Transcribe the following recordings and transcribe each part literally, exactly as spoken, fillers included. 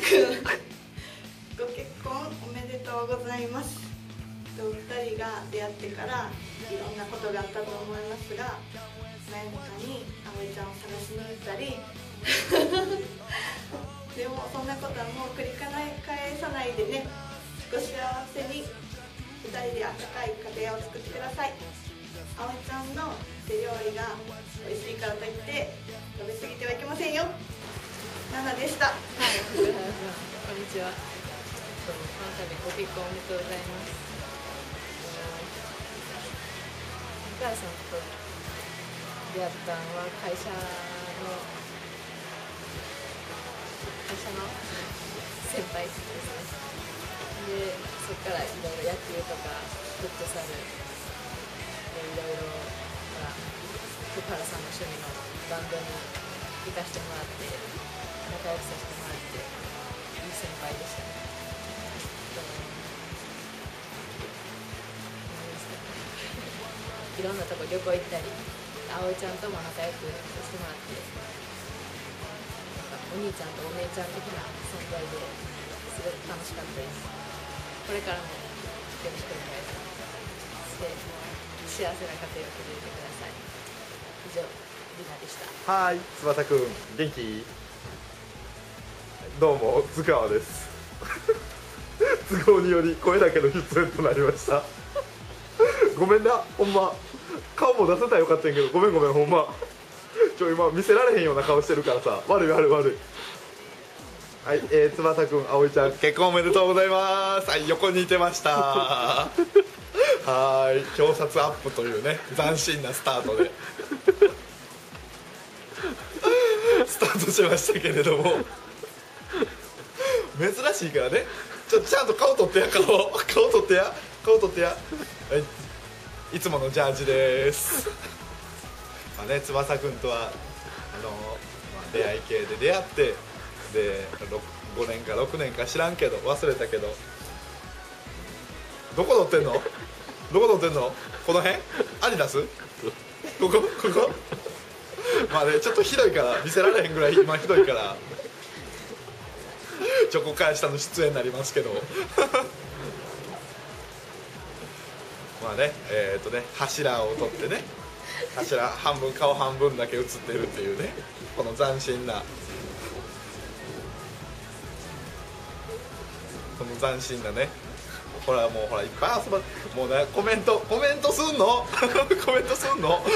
ご結婚おめでとうございます。お二人が出会ってからいろんなことがあったと思いますが、真夜中に葵ちゃんを探しに行ったりでもそんなことはもう繰り返さないでね、ご幸せにふたりで温かい家庭を作ってください。葵ちゃんの手料理が美味しいからといって食べ過ぎてはいけませんよ。ナナでした。はい、 こんにちは。この度ご結婚おめでとうございます。お母さんと出会ったのは会社の会社の先輩ですね。で、そこからいろいろ野球とかフットサルいろいろ福原さんの趣味のバンドに行かせてもらって仲良くさせてもらっていい先輩でしたね。いろんなとこ旅行行ったり、葵ちゃんとも仲良くさせてもらって、なんかお兄ちゃんとお姉ちゃん的な存在ですごく楽しかったです。これからもよろしくお願いします。で、幸せな家庭を築いてください。以上、りなでした。 はい、翼くん元気？どうも津川です。都合により声だけの出演となりました。ごめんな、ほんま顔も出せたらよかったんやけど、ごめんごめん、ほんまちょ今見せられへんような顔してるからさ、悪い悪い悪い。はい、えー、翼くん、葵ちゃん結婚おめでとうございます。はい、横にいてました。はい、表札アップというね斬新なスタートでスタートしましたけれども、珍しいからね、ちょっとちゃんと顔撮ってや、顔顔撮ってや顔撮ってや。はい、いつものジャージです。まあね、翼くんとはあの、まあ、出会い系で出会って、でごねんかろくねんか知らんけど忘れたけど、どこ撮ってんのどこ撮ってんのこの辺アディダスここここまあね、ちょっとひどいから見せられへんぐらい今ひどいからちょこから下の出演になりますけどまあね、えー、っとね柱を取ってね、柱半分顔半分だけ映ってるっていうね、この斬新なこの斬新なね、ほらもうほらいっぱい遊ばもうね、コメントコメントすんのコメントすんの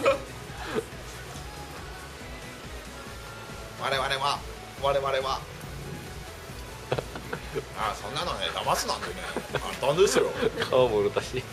我々は我々はあ、そんなのね騙すなんてね簡単ですよ。 顔もうるたし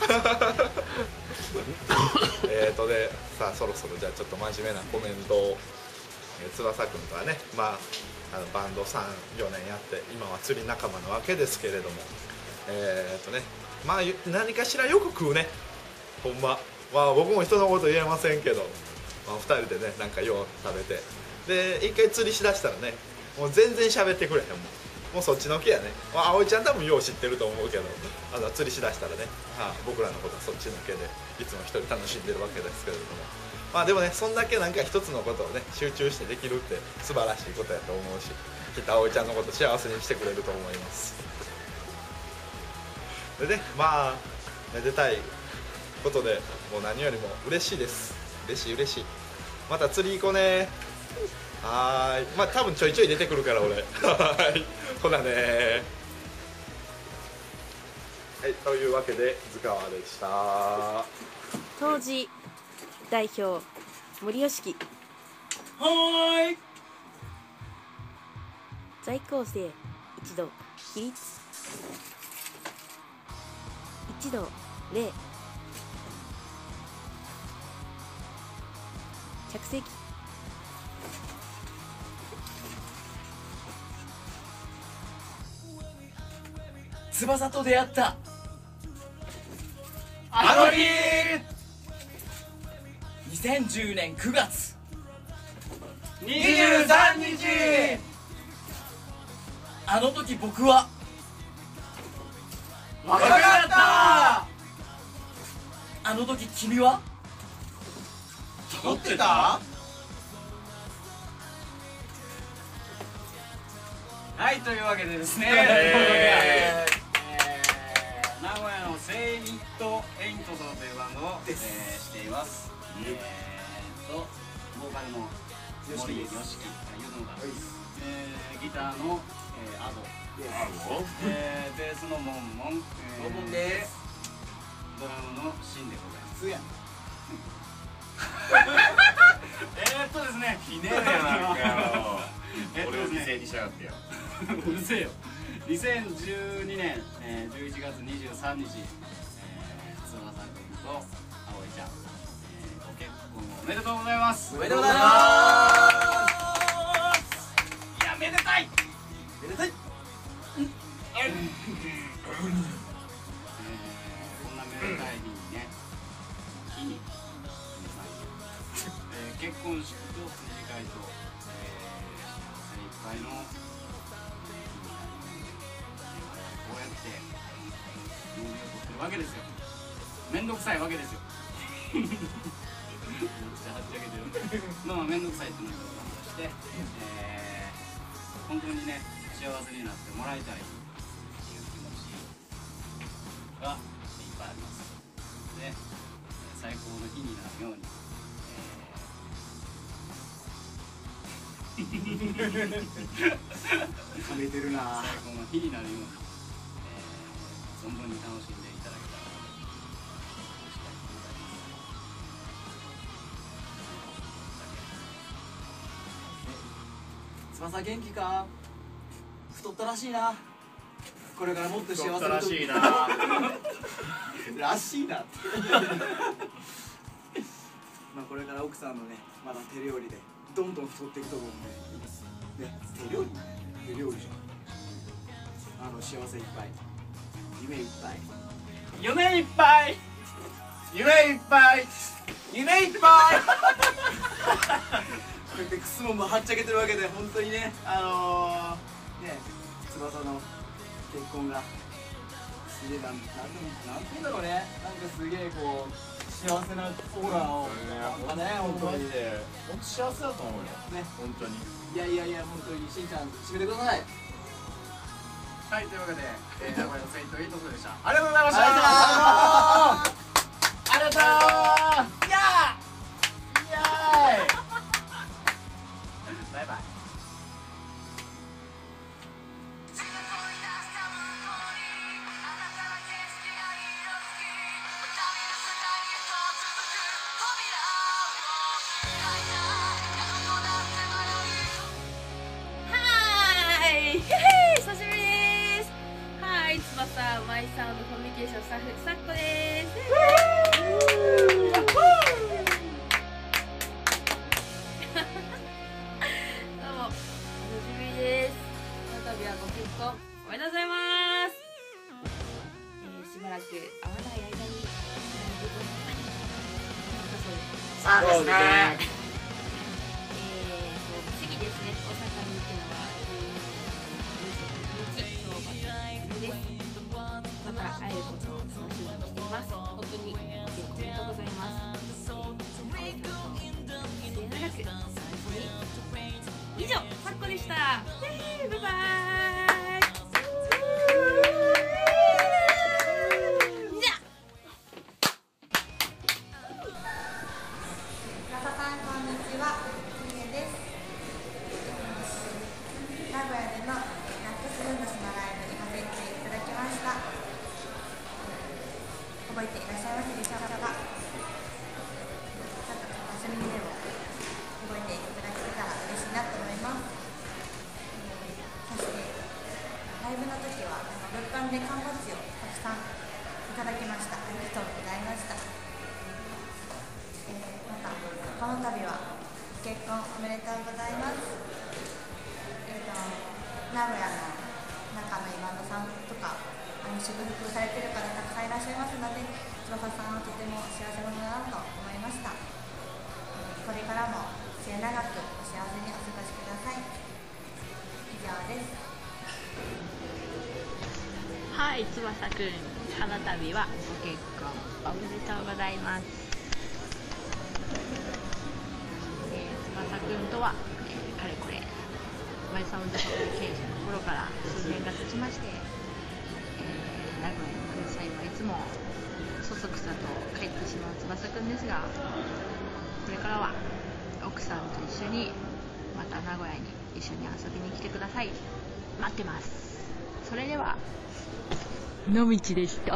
えっとね、さあそろそろじゃあちょっと真面目なコメントを、えー、翼くんとはね、まああのバンドさん、よねんやって今は釣り仲間なわけですけれども、えっとね、まあ何かしらよく食うね、ほんま。まあ僕も人のこと言えませんけど、まあ、ふたりでねなんかよう食べて、で一回釣りしだしたらねもう全然喋ってくれへんもん。もうそっちのけやね。まあ、葵ちゃん多分よう知ってると思うけど、あの釣りしだしたらね、はあ、僕らのことはそっちのけでいつも一人楽しんでるわけですけれども、まあでもね、そんだけなんか一つのことをね集中してできるって素晴らしいことやと思うし、きっと葵ちゃんのこと幸せにしてくれると思います。でね、まあめでたいことでもう何よりも嬉しいです。嬉しい嬉しい。また釣り行こうね。はーい、まあ多分ちょいちょい出てくるから俺。はい、ほなねー。はい、というわけで図川でした。 当時代表森吉樹。 はーい。 在校生一同起立。一同礼。着席。 翼と出会ったあの日にせんじゅうねんくがつにじゅうさんにち、あの時僕は若かった。あの時君は撮ってた？ はい、というわけでですね、 ええー名古屋のセイニット・エイントソーというバンドを、えーしています。えーっとボーカルの森よしきゆずのが、えーギターの、えーアド、えーベースのモンモン、えーモンモンです。 ドラムのシンでございます。 普通やん。 えーっとですね、 ひねるやなんかよ。 えっと俺をですね犠牲にしやがってよ。 うるせえよ。にせんじゅうにねん、えー、じゅういちがつにじゅうさんにち、えー、翼くんと葵ちゃん、えー、ご結婚おめでとうございます。 おめでとうございます。 いや、めでたい。 めでたい。 えー、こんなめでたい日にね、日に、皆さん、えー、結婚式と二次会と、えー、精一杯のこうやって料理を取ってるわけですよ。めんどくさいわけですよ。めっちゃはっちゃけてる。まあまあめんどくさいっていうのを話して、えー、本当にね幸せになってもらいたいっていう気持ちがいっぱいあります。で、最高の日になるように、 食べてるな。 最高の日になるように、えー、存分に楽しんでいただけたらとしたいと思います。 翼元気か？太ったらしいな。これからもっと幸せ太ったらしいな。 らしいなってまあこれから奥さんのねまだ手料理でどんどん太っていくと思うんで、ね、手料理手料理じゃん。あの幸せいっぱい、夢いっぱい、 夢いっぱい、 夢いっぱい、夢いっぱい。 こうやってくすもんもはっちゃけてるわけで、本当にね、あのー、ね、翼の結婚がすげえ、なんなんてなんて言うんだろうね、なんかすげえこう幸せなオーラをなんかね、本当にマジで本当幸せだと思うよ。 ね、 本当に。 いやいやいや、本当にしんちゃん締めてください。 はい、というわけで、えー、名古屋のセイントエイトソーでした。ありがとうございました。 あありがとう。いやー、イエーイ。バイバイ。 はーい、久しぶりです。はい、翼マイサウンドコミュニケーションスタッフさっこです。どうもお久しぶりです。この度はご結婚おめでとうございます。えー、しばらく会わない間にそうですね。 次ですね、大阪に行くのはじゅうににちのバスです。また会えることを楽しみにしています。本当におめでとうございます。えー、愛ちゃんと末永く幸せに。以上、さっこでした。イェーイ、バイバーイ。じゃあ皆さんこんにちは、ひめです。名古屋でのラックスルームスのライブにご設置いただきました。覚えていらっしゃいますでしょうか。ちょっと場所にでも覚えていただけたら嬉しいなと思います。そしてライブの時は物販で缶バッジをたくさんいただきました。ありがとうございました。またこの度は結婚おめでとうございます。えーと名古屋の仲のいいバンドさんとかあの祝福されてる方たくさんいらっしゃいますので、翼さんはとても幸せ者だなと思いました。これからも末永くお幸せにお過ごしください。以上です。 はい、翼くん、花旅はご結婚おめでとうございます。えー、翼くんとは、えー、かれこれマイサウンドサプリケーションの頃から数年が経ちまして、えー、名古屋の空菜はいつもそそくさと帰ってしまう翼くんですが、これからは奥さんと一緒にまた名古屋に一緒に遊びに来てください。待ってます。それでは野道でした。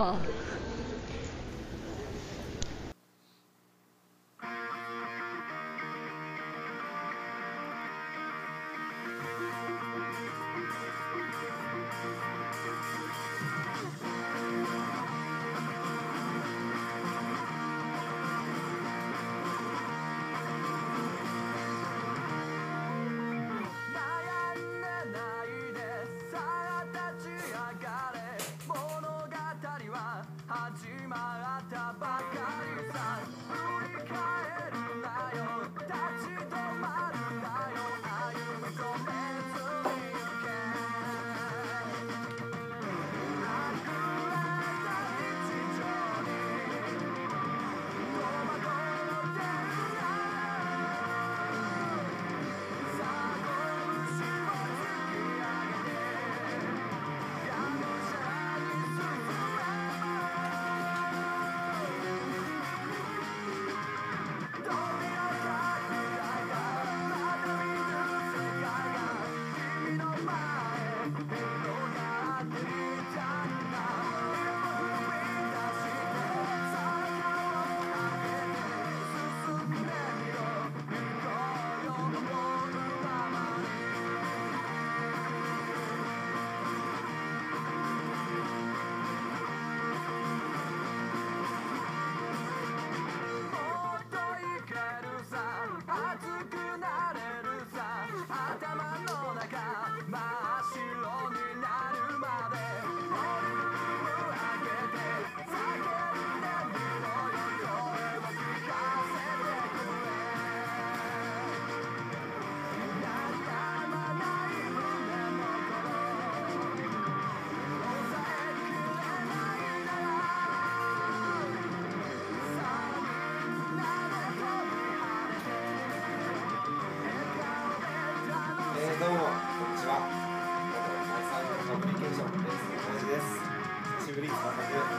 どうも、こんにちは。元マイサウンドアプリケーションです。同じです。久しぶり、また